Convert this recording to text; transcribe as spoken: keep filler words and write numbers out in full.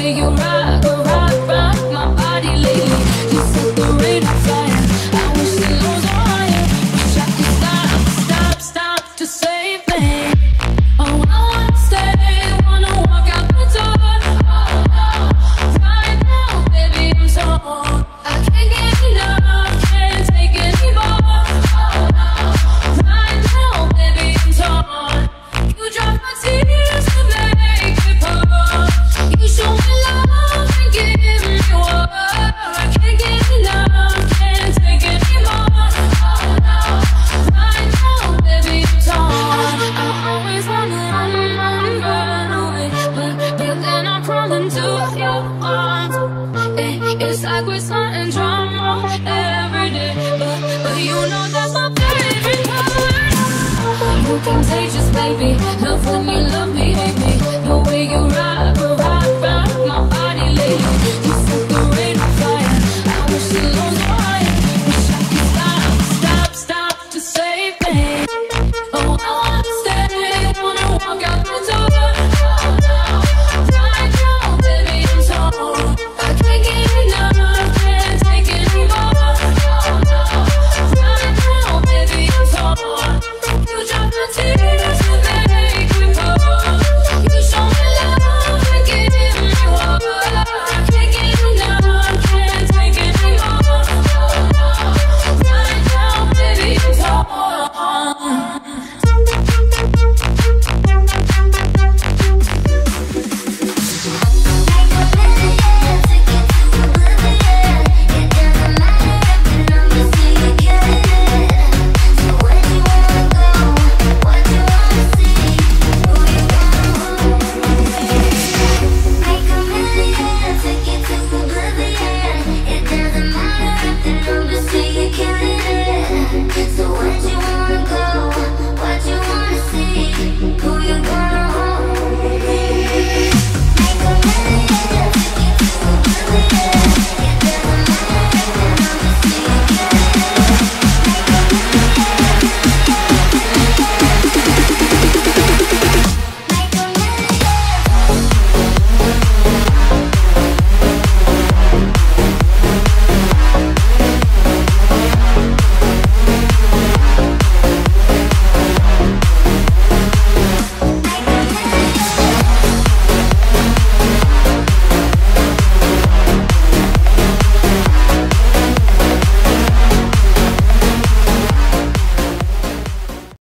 way you rock, rock, rock my body lately. You set the rate on fire. I wish the lows were higher. Wish I could stop, stop, stop to save me. Oh, I wanna stay, wanna walk out the door. Oh, oh, right now, baby, I'm torn. I can't get enough, can't take anymore. Oh, oh, right now, baby, I'm torn. You drop my tears to make it pour. You show me love and give me war. I can't get enough, can't take anymore. Oh, no, right now, baby, I'm torn. I always wanna run, run, run away, but, but then I'm crawling to your arms. It, it's like we're starting drama every day, but, but you know that's my favorite part. You're contagious, baby. Love when you love me, hey.